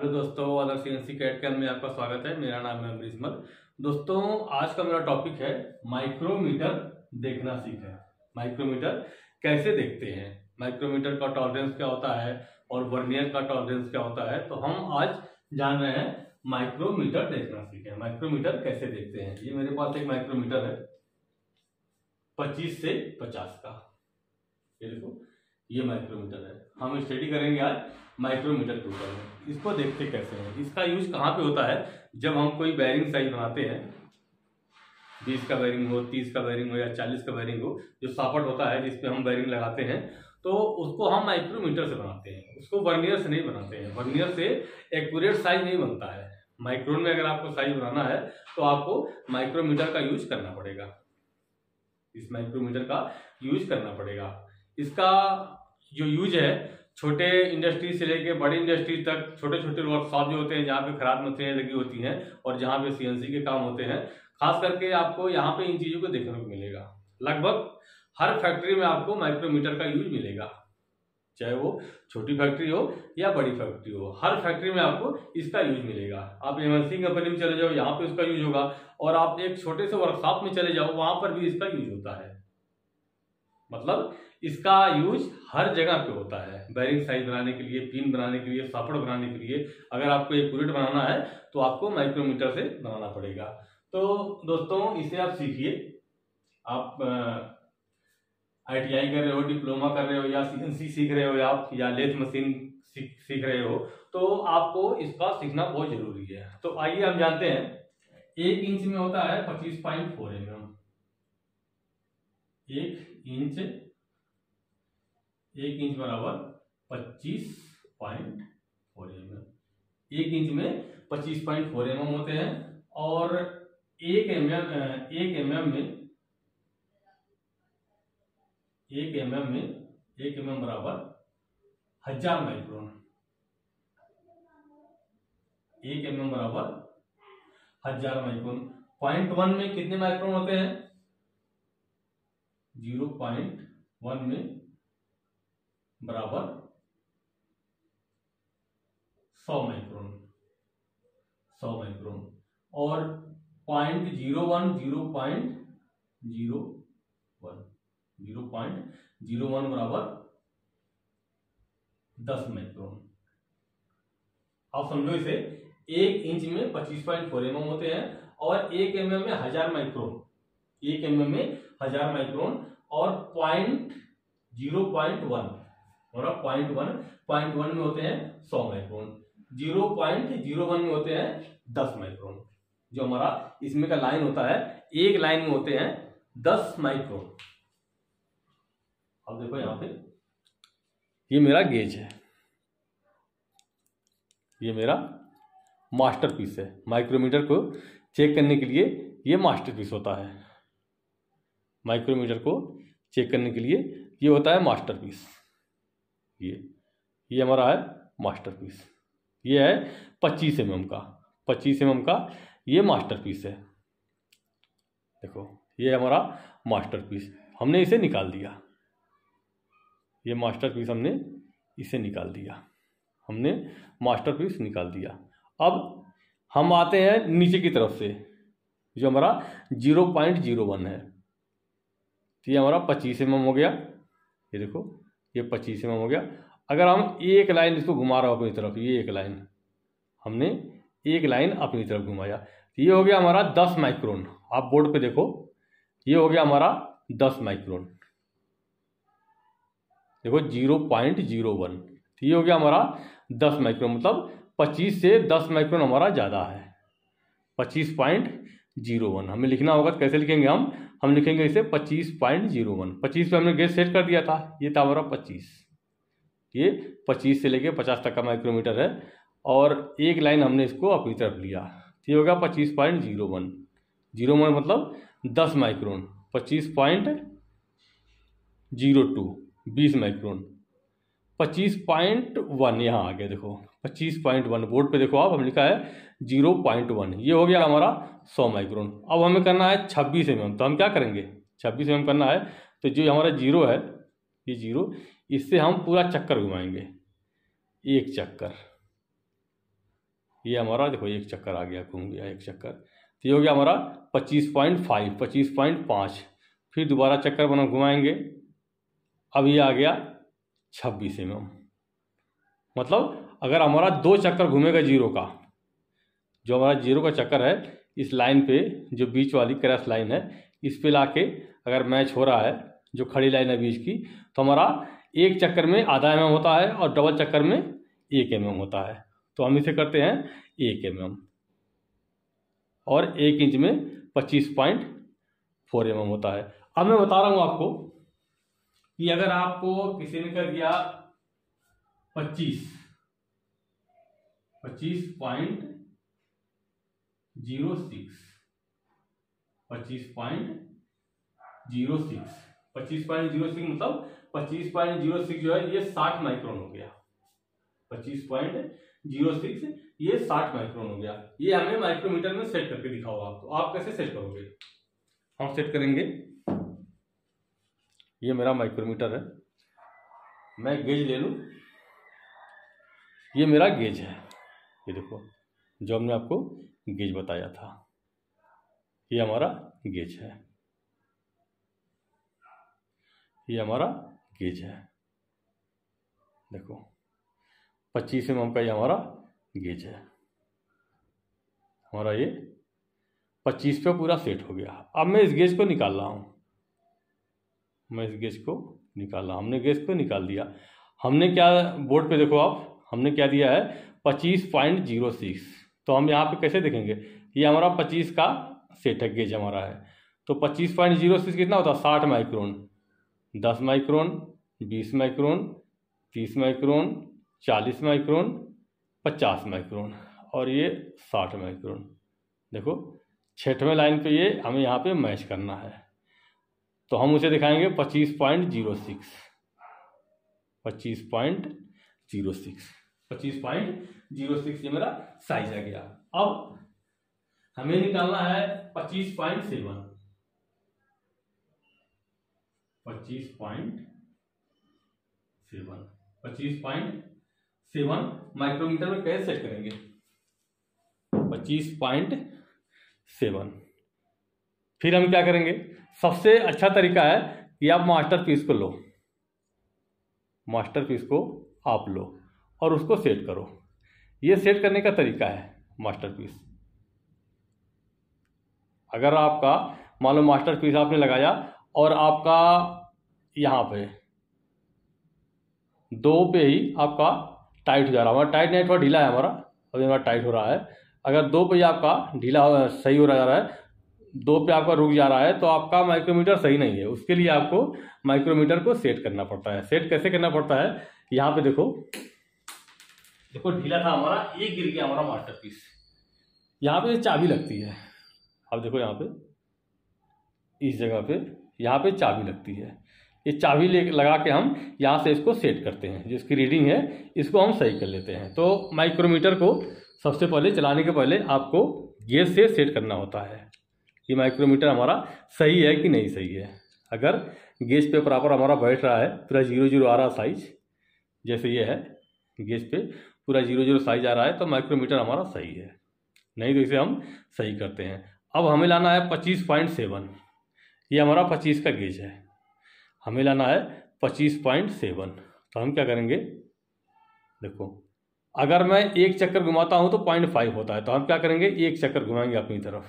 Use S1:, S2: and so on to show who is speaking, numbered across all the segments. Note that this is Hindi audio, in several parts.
S1: हेलो दोस्तों, अदर सीएनसी कैट कैम्प में आपका स्वागत है। मेरा नाम है अमरीश मल। दोस्तों, आज का मेरा टॉपिक है माइक्रोमीटर देखना सीखें। माइक्रोमीटर कैसे देखते हैं, माइक्रोमीटर का टॉलरेंस क्या होता है और वर्नियर का टॉलरेंस क्या होता है। तो हम आज जान रहे हैं माइक्रोमीटर देखना सीखें। माइक्रोमीटर कैसे देखते हैं। ये मेरे पास एक माइक्रोमीटर है 25 से 50 का। ये देखो, ये माइक्रोमीटर है। हम स्टडी करेंगे आज माइक्रोमीटर के ऊपर में। इसको देखते कैसे हैं, इसका यूज कहाँ पे होता है। जब हम कोई बैरिंग साइज बनाते हैं, 20 का बैरिंग हो, 30 का बैरिंग हो या 40 का बैरिंग हो, जो सापट होता है जिसपे हम बैरिंग लगाते हैं, तो उसको हम माइक्रोमीटर से बनाते हैं। उसको वर्नियर से नहीं बनाते हैं। वर्नियर से एक्यूरेट साइज नहीं बनता है। माइक्रोन में अगर आपको साइज बनाना है तो आपको माइक्रोमीटर का यूज करना पड़ेगा। इस माइक्रोमीटर का यूज करना पड़ेगा। इसका जो यूज है, छोटे इंडस्ट्री से लेके बड़ी इंडस्ट्री तक, छोटे छोटे वर्कशॉप जो होते हैं जहाँ पे खराब मशीनें लगी होती हैं और जहाँ पे सीएनसी के काम होते हैं, खास करके आपको यहाँ पे इन चीजों को देखने को मिलेगा। लगभग हर फैक्ट्री में आपको माइक्रोमीटर का यूज मिलेगा, चाहे वो छोटी फैक्ट्री हो या बड़ी फैक्ट्री हो। हर फैक्ट्री में आपको इसका यूज मिलेगा। आप एमएनसी कंपनी में चले जाओ, यहाँ पे इसका यूज होगा, और आप एक छोटे से वर्कशॉप में चले जाओ, वहां पर भी इसका यूज होता है। मतलब इसका यूज हर जगह पे होता है। बैरिंग साइज बनाने के लिए, पिन बनाने के लिए, सापड़ बनाने के लिए। अगर आपको एक एक्यूरेट बनाना है तो आपको माइक्रोमीटर से बनाना पड़ेगा। तो दोस्तों, इसे आप सीखिए। आप ITI कर रहे हो, डिप्लोमा कर रहे हो, या CNC सीख रहे हो आप, या लेथ मशीन सीख रहे हो, तो आपको इसका सीखना बहुत जरूरी है। तो आइए हम जानते हैं। 1 इंच में होता है 25.4 mm। 1 इंच बराबर 25.4 mm। 1 इंच में 25.4 mm होते हैं। और 1 mm बराबर 1000 माइक्रोन। 1 mm बराबर 1000 माइक्रोन। 0.1 में कितने माइक्रोन होते हैं? 0.1 में बराबर 100 माइक्रोन। 100 माइक्रोन। और 0.01 बराबर 10 माइक्रोन। आप समझो इसे, 1 इंच में 25.4 mm होते हैं और 1 mm में 1000 माइक्रोन। 1 mm में 1000 माइक्रोन और 0.1 और 0.1 में होते हैं 100 माइक्रोन। 0.01 में होते हैं 10 माइक्रोन। जो हमारा इसमें का लाइन होता है, एक लाइन में होते हैं 10 माइक्रोन। अब देखो यहाँ पे, ये मेरा गेज है, ये मेरा मास्टरपीस है। माइक्रोमीटर को चेक करने के लिए ये मास्टरपीस होता है। माइक्रोमीटर को चेक करने के लिए ये होता है मास्टरपीस। ये हमारा है मास्टरपीस। ये है 25 mm का। 25 mm का ये मास्टरपीस है। देखो, ये हमारा मास्टरपीस, हमने इसे निकाल दिया। ये मास्टरपीस हमने इसे निकाल दिया। हमने मास्टरपीस निकाल दिया। अब हम आते हैं नीचे की तरफ से, जो हमारा 0.01 है। ये हमारा 25 mm हो गया। ये देखो, ये 25 mm हो गया। अगर हम एक लाइन इसको घुमा रहा हो अपनी तरफ, ये एक लाइन, हमने एक लाइन अपनी तरफ घुमाया, तो ये हो गया हमारा 10 माइक्रोन। आप बोर्ड पे देखो, ये हो गया हमारा 10 माइक्रोन। देखो 0.01, तो ये हो गया हमारा 10 माइक्रोन। मतलब 25 से 10 माइक्रोन हमारा ज़्यादा है। 25.01 हमें लिखना होगा। तो कैसे लिखेंगे हम लिखेंगे इसे 25.01। 25 पे हमने गेज सेट कर दिया था, ये था हमारा 25। ये 25 से लेके 50 तक का माइक्रोमीटर है और एक लाइन हमने इसको अपनी तरफ लिया, तो ये होगा 25.01। 01 मतलब 10 माइक्रोन। 25.02 20 माइक्रोन। 25.1 यहाँ आ गया। देखो 25.1 बोर्ड पे देखो आप, हम लिखा है 0.1। ये हो गया हमारा 100 माइक्रोन। अब हमें करना है 26 mm। तो हम क्या करेंगे, 26 mm करना है, तो जो हमारा 0 है, ये 0, इससे हम पूरा चक्कर घुमाएंगे, एक चक्कर। ये हमारा देखो एक चक्कर आ गया, घूम गया एक चक्कर, तो ये हो गया हमारा 25.5, 25.5। फिर दोबारा चक्कर बना घुमाएंगे, अब ये आ गया 26 mm। मतलब अगर हमारा 2 चक्कर घूमेगा जीरो का, जो हमारा जीरो का चक्कर है, इस लाइन पे जो बीच वाली क्रॉस लाइन है, इस पे लाके अगर मैच हो रहा है, जो खड़ी लाइन है बीच की, तो हमारा एक चक्कर में आधा mm होता है और डबल चक्कर में 1 mm होता है। तो हम इसे करते हैं 1 mm, और 1 इंच में 25.4 mm होता है। अब मैं बता रहा हूं आपको कि अगर आपको किसी ने कर दिया 25.06, 25.06 मतलब 25.06 जो है ये 60 माइक्रोन हो गया। 25.06 ये 60 माइक्रोन हो गया। ये हमें माइक्रोमीटर में सेट करके दिखाओ आप, तो आप कैसे सेट करोगे? हम सेट करेंगे, ये मेरा माइक्रोमीटर है, मैं गेज ले लूं, ये मेरा गेज है, ये देखो जो हमने आपको गेज बताया था, ये हमारा गेज है, ये हमारा गेज है, देखो 25 mm का ये हमारा गेज है, हमारा ये 25 पे पूरा सेट हो गया। अब मैं इस गेज को निकाल रहा हूँ, मैं इस गेज को निकाल रहा हूँ, हमने गेज को निकाल दिया। हमने क्या बोर्ड पे देखो आप, हमने क्या दिया है 25.06। तो हम यहाँ पे कैसे देखेंगे, ये हमारा 25 का सेट है, गेज हमारा है, तो 25.06 कितना होता है 60 micron, 10 micron, 20 micron, 30 micron, 40 micron, 50 micron, और ये 60 माइक्रोन। देखो 6वें लाइन पे ये हमें यहाँ पे मैच करना है, तो हम उसे दिखाएंगे 25.06, 25.06, 25.06 ये मेरा साइज आ गया। अब हमें निकालना है 25.7, 25.7 माइक्रोमीटर में कैसे सेट करेंगे? 25.7। फिर हम क्या करेंगे, सबसे अच्छा तरीका है कि आप मास्टरपीस को लो, मास्टरपीस को आप लो और उसको सेट करो। ये सेट करने का तरीका है मास्टरपीस। अगर आपका मान लो मास्टरपीस आपने लगाया और आपका यहाँ पे 2 पे ही आपका टाइट हो जा रहा है, हमारा टाइट नहीं थोड़ा ढीला है हमारा, अभी हमारा टाइट हो रहा है। अगर 2 पे आपका ढीला सही हो जा रहा है, 2 पे आपका रुक जा रहा है, तो आपका माइक्रोमीटर सही नहीं है। उसके लिए आपको माइक्रोमीटर को सेट करना पड़ता है। सेट कैसे करना पड़ता है, यहाँ पे देखो, देखो ढीला था हमारा, ये गिर गया हमारा मास्टरपीस, यहाँ पे चाबी लगती है। अब देखो यहाँ पे इस जगह पे यहाँ पे चाबी लगती है, ये चाबी लगा के हम यहाँ से इसको सेट करते हैं, जिसकी रीडिंग है इसको हम सही कर लेते हैं। तो माइक्रोमीटर को सबसे पहले चलाने के पहले आपको गेज से सेट करना होता है कि माइक्रोमीटर हमारा सही है कि नहीं सही है। अगर गेज पे प्रॉपर हमारा बैठ रहा है, पूरा 00 आ रहा साइज, जैसे ये है गेज पे पूरा 00 साइज आ रहा है, तो माइक्रोमीटर हमारा सही है, नहीं तो इसे हम सही करते हैं। अब हमें लाना है 25.7, ये हमारा 25 का गेज है, हमें लाना है 25.7। तो हम क्या करेंगे, देखो अगर मैं एक चक्कर घुमाता हूं तो 0.5 होता है, तो हम क्या करेंगे, एक चक्कर घुमाएंगे अपनी तरफ,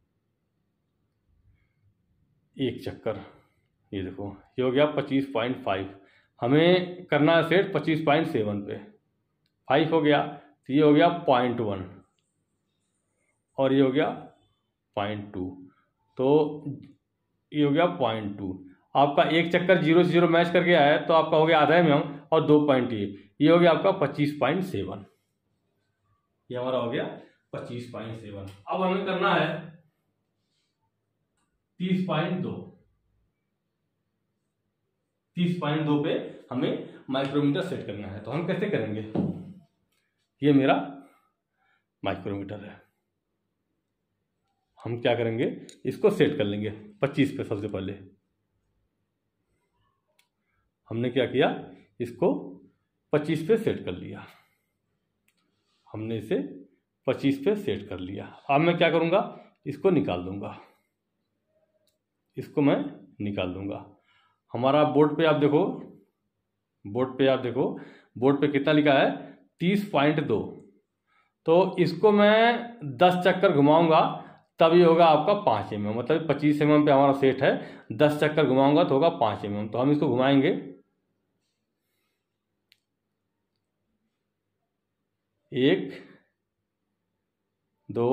S1: एक चक्कर, ये देखो ये हो गया 25.5। हमें करना है सेट 25.7 पे, 5 हो गया, तो ये हो गया 0.1 और ये हो गया 0.2, तो ये हो गया 0.2। आपका एक चक्कर 0 से 0 मैच करके आया है, तो आपका हो गया आधा mm और 2 पॉइंट, ये हो गया आपका 25.7, ये हमारा हो गया 25.7। अब हमें करना है 30.2, 30.2 पे हमें माइक्रोमीटर सेट करना है। तो हम कैसे करेंगे, ये मेरा माइक्रोमीटर है, हम क्या करेंगे, इसको सेट कर लेंगे 25 पे। सबसे पहले हमने क्या किया, इसको 25 पे सेट कर लिया, हमने इसे 25 पे सेट कर लिया। अब मैं क्या करूँगा, इसको निकाल दूंगा, इसको मैं निकाल दूंगा। हमारा बोर्ड पे आप देखो, बोर्ड पे कितना लिखा है 30.2। तो इसको मैं 10 चक्कर घुमाऊंगा तब ये होगा आपका 5 mm, मतलब 25 mm पे हमारा सेट है, 10 चक्कर घुमाऊंगा तो होगा 5 mm। तो हम इसको घुमाएंगे, 1 2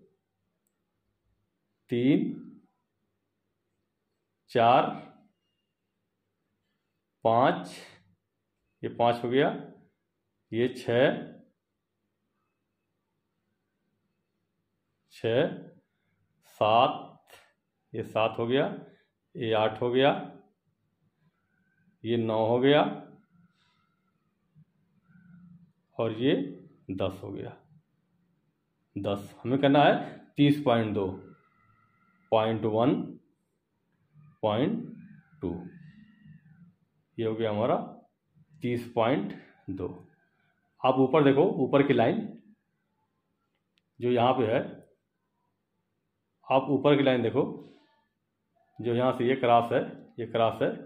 S1: 3 4 5, ये 5 हो गया, ये 6 7, ये 7 हो गया, ये 8 हो गया, ये 9 हो गया और ये 10 हो गया। 10 हमें करना है 30.2, 0.1, 0.2, ये हो गया हमारा 30.2। आप ऊपर देखो, ऊपर की लाइन जो यहाँ पे है, आप ऊपर की लाइन देखो जो यहाँ से ये क्रॉस है, ये क्रॉस है,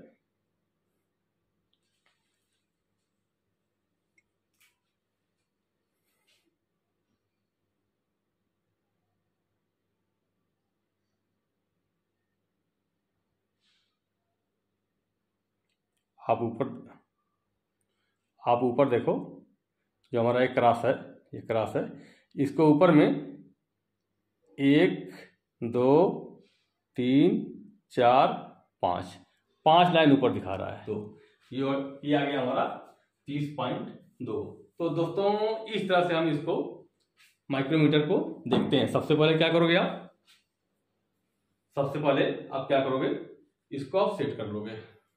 S1: आप ऊपर देखो जो हमारा एक क्रॉस है, ये क्रॉस है, इसको ऊपर में 1 2 3 4 5 लाइन ऊपर दिखा रहा है। तो ये आ गया हमारा 30.2। तो दोस्तों इस तरह से हम इसको माइक्रोमीटर को देखते हैं। सबसे पहले क्या करोगे आप, सबसे पहले आप क्या करोगे, इसको आप सेट कर लोगे।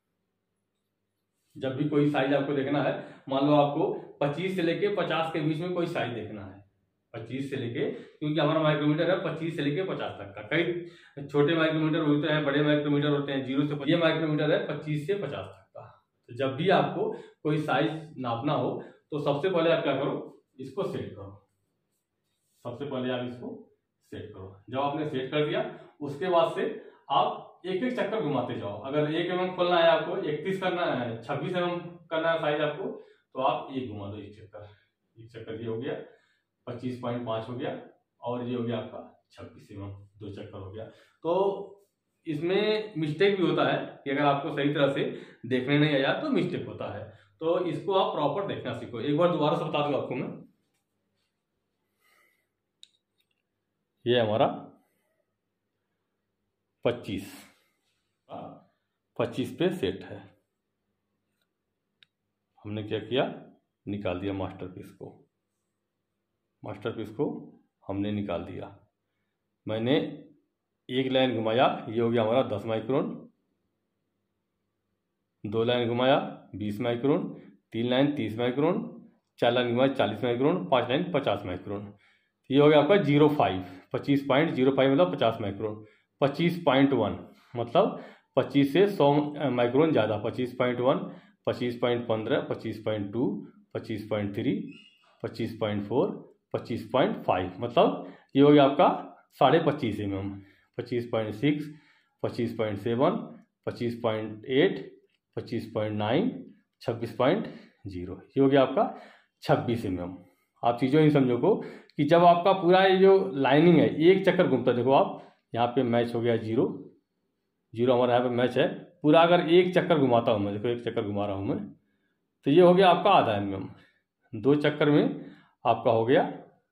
S1: जब भी कोई साइज आपको देखना है, मान लो आपको 25 से लेके 50 के बीच में कोई साइज देखना है, 25 से लेके, क्योंकि हमारा माइक्रोमीटर है 25 से लेके 50 तक का। कई छोटे माइक्रोमीटर होते हैं, बड़े माइक्रोमीटर होते हैं 0 से 50। ये माइक्रोमीटर है 25 से 50 तक का। तो जब भी आपको कोई साइज नापना हो तो सबसे पहले आप क्या करो, इसको सेट करो। सबसे पहले आप इसको सेट करो। जब आपने सेट कर दिया, उसके बाद से आप एक एक चक्कर घुमाते जाओ। अगर 1 mm खोलना है आपको, 31 करना है, 26 mm करना है साइज आपको, तो आप एक घुमा दो, एक चक्कर ये हो गया 25.5 हो गया, और ये हो गया आपका 26 mm, 2 चक्कर हो गया। तो इसमें मिस्टेक भी होता है कि अगर आपको सही तरह से देखने नहीं आया तो मिस्टेक होता है। तो इसको आप प्रॉपर देखना सीखो। एक बार दोबारा से बता दूं आपको मैं, ये हमारा 25 पे सेट है। हमने क्या किया, निकाल दिया मास्टरपीस को हमने निकाल दिया। मैंने एक लाइन घुमाया, ये हो गया हमारा 10 माइक्रोन, 2 लाइन घुमाया 20 माइक्रोन, 3 लाइन 30 माइक्रोन, 4 लाइन घुमाया 40 माइक्रोन, 5 लाइन 50 माइक्रोन। ये हो गया आपका 0.5, 25.05 मतलब 50 माइक्रोन। 25.1 मतलब 25 से 100 माइक्रोन ज़्यादा, 25.1, 25.15, 25.2, 25.3, 25.4, 25.5 मतलब ये हो गया आपका 25.5 mm। 25.6, 25.7, 25.8, 25.9, 26.0, ये हो गया आपका 26 mm। आप चीज़ों ही समझो को कि जब आपका पूरा ये जो लाइनिंग है एक चक्कर घूमता, देखो आप यहाँ पे मैच हो गया 0 हमारा यहाँ पे मैच है पूरा। अगर एक चक्कर घुमाता हूँ मैं, देखो एक चक्कर घुमा रहा हूँ मैं, तो ये हो गया आपका आधा mm। 2 चक्कर में आपका हो गया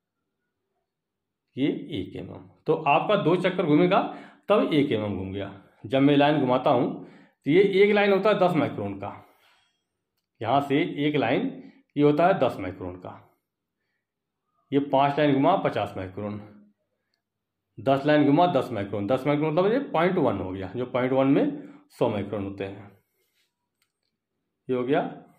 S1: ये 1 mm। तो आपका 2 चक्कर घूमेगा तब 1 mm घूम गया। जब मैं लाइन घुमाता हूँ तो ये एक लाइन होता है 10 माइक्रोन का, यहाँ से एक लाइन ये होता है 10 माइक्रोन का। ये 5 लाइन घुमा 50 माइक्रोन, 10 लाइन घुमा 10 माइक्रोन, 10 माइक्रोन मतलब ये 0.1 हो गया, जो 0.1 में 100 माइक्रोन होते हैं। ये हो गया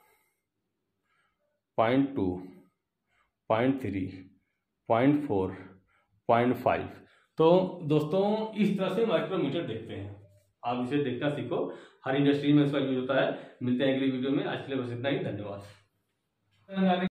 S1: 0.2, 0.3, 0.4, 0.5। तो दोस्तों इस तरह से माइक्रोमीटर देखते हैं। आप इसे देखना सीखो, हर इंडस्ट्री में इसका यूज होता है। मिलते हैं अगली वीडियो में। आज के लिए बस इतना ही, धन्यवाद।